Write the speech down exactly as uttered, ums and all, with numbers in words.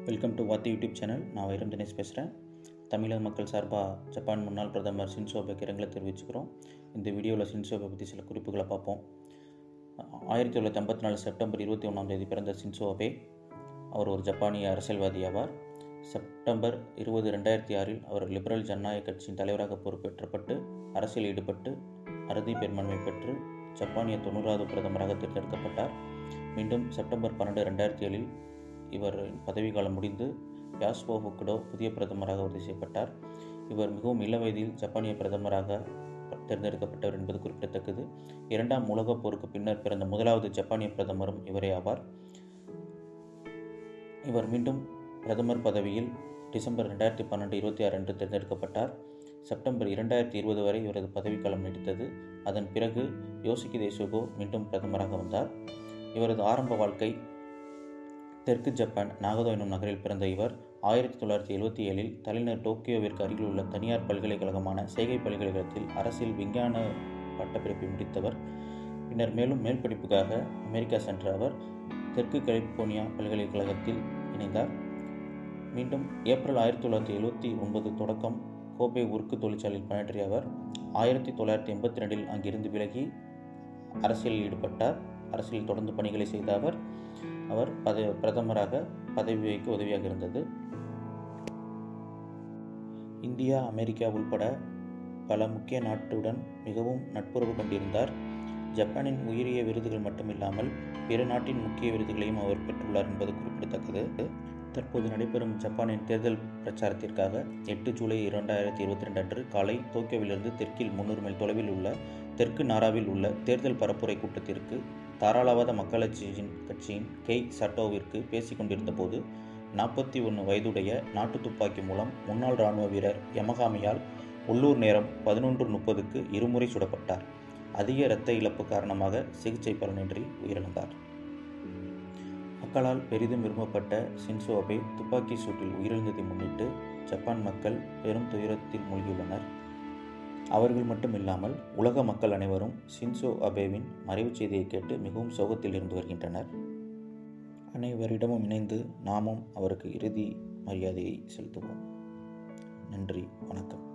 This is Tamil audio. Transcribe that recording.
Welcome to Vaathi YouTube channel. நான் வைரம் தினேஷ் பேசுகிறேன். தமிழக மக்கள் சார்பாக ஜப்பான் முன்னாள் பிரதமர் ஷின்சோ அபேக்கு இரங்கலை தெரிவிச்சுக்கிறோம். இந்த வீடியோவில் ஷின்சோ அபே பற்றி சில குறிப்புகளை பார்ப்போம். ஆயிரத்தி தொள்ளாயிரத்தி ஐம்பத்தி நாலு செப்டம்பர் இருபத்தி ஒன்றாம் தேதி பிறந்த ஷின்சோ அபே அவர் ஒரு ஜப்பானிய அரசியல்வாதி ஆவார். செப்டம்பர் இருபது ரெண்டாயிரத்தி ஆறில் அவர் லிபரல் ஜனநாயக கட்சியின் தலைவராக பொறுப்பேற்றப்பட்டு அரசியல் ஈடுபட்டு அறுதி பெரும்பான்மை பெற்று ஜப்பானிய தொண்ணூறாவது பிரதமராக தேர்ந்தெடுக்கப்பட்டார். மீண்டும் செப்டம்பர் பன்னெண்டு ரெண்டாயிரத்தி ஏழில் இவர் பதவிக்காலம் முடிந்து யாசுவோ ஹோக்குடோ புதிய பிரதமராக உறுதி செய்யப்பட்டார். இவர் மிகவும் இள வயதில் ஜப்பானிய பிரதமராக தேர்ந்தெடுக்கப்பட்டவர் என்பது குறிப்பிடத்தக்கது. இரண்டாம் உலகப் போருக்கு பின்னர் பிறந்த முதலாவது ஜப்பானிய பிரதமரும் இவரே ஆவார். இவர் மீண்டும் பிரதமர் பதவியில் டிசம்பர் ரெண்டாயிரத்தி பன்னெண்டு இருபத்தி ஆறு அன்று தேர்ந்தெடுக்கப்பட்டார். செப்டம்பர் இரண்டாயிரத்தி இருபது வரை இவரது பதவிக்காலம் நீடித்தது. அதன் பிறகு யோசிகிதே சுகோ மீண்டும் பிரதமராக வந்தார். இவரது ஆரம்ப வாழ்க்கை தெற்கு ஜப்பான் நாகதோ என்னும் நகரில் பிறந்த இவர் ஆயிரத்தி தொள்ளாயிரத்தி எழுபத்தி ஏழில் தலைநகர் டோக்கியோவிற்கு அருகில் உள்ள தனியார் பல்கலைக்கழகமான சேகை பல்கலைக்கழகத்தில் அரசியல் விஞ்ஞான பட்டப்படிப்பை முடித்தவர். பின்னர் மேலும் மேல் படிப்புக்காக அமெரிக்கா சென்ற அவர் தெற்கு கலிபோர்னியா பல்கலைக்கழகத்தில் இணைந்தார். மீண்டும் ஏப்ரல் ஆயிரத்தி தொள்ளாயிரத்தி எழுபத்தி ஒன்பது தொடக்கம் கோபே உருக்கு தொழிற்சாலையில் பணியாற்றிய அவர் ஆயிரத்தி தொள்ளாயிரத்தி எண்பத்தி ரெண்டில் அங்கிருந்து விலகி அரசியலில் ஈடுபட்டார். அரசியலில் தொடர்ந்து பணிகளை செய்த அவர் அவர் பத பிரதமராக பதவி வகிக்க உதவியாக இருந்தது. இந்தியா, அமெரிக்கா உள்பட பல முக்கிய நாட்டுடன் மிகவும் நட்புறவு கொண்டிருந்தார். ஜப்பானின் உயரிய விருதுகள் மட்டுமில்லாமல் பிற நாட்டின் முக்கிய விருதுகளையும் அவர் பெற்றுள்ளார் என்பது குறிப்பிடத்தக்கது. தற்போது நடைபெறும் ஜப்பானின் தேர்தல் பிரச்சாரத்திற்காக எட்டு ஜூலை இரண்டாயிரத்தி இருபத்தி ரெண்டு அன்று காலை டோக்கியோவிலிருந்து தெற்கில் முன்னூறு மைல் தொலைவில் உள்ள தெற்கு நாராவில் உள்ள தேர்தல் பரப்புரை கூட்டத்திற்கு தாராளவாத மக்களட்சியின் கட்சியின் கெய் சட்டோவிற்கு பேசிக் கொண்டிருந்த போது நாற்பத்தி ஒன்று வயதுடைய நாட்டு துப்பாக்கி மூலம் முன்னாள் இராணுவ வீரர் யமகாமியால் உள்ளூர் நேரம் பதினொன்று முப்பதுக்கு இருமுறை சுடப்பட்டார். அதிக இரத்த இழப்பு காரணமாக சிகிச்சை பலனின்றி உயிரிழந்தார். மக்களால் பெரிதும் விரும்பப்பட்ட ஷின்சோ அபே துப்பாக்கி சூட்டில் உயிரிழந்ததை முன்னிட்டு ஜப்பான் மக்கள் பெரும் துயரத்தில் மூழ்கியுள்ளனர். அவர்கள் மட்டுமில்லாமல் உலக மக்கள் அனைவரும் ஷின்சோ அபேவின் மறைவுச் செய்தியை கேட்டு மிகவும் சோகத்தில் இருந்து வருகின்றனர். அனைவரிடமும் இணைந்து நாமும் அவருக்கு இறுதி மரியாதையை செலுத்துவோம். நன்றி, வணக்கம்.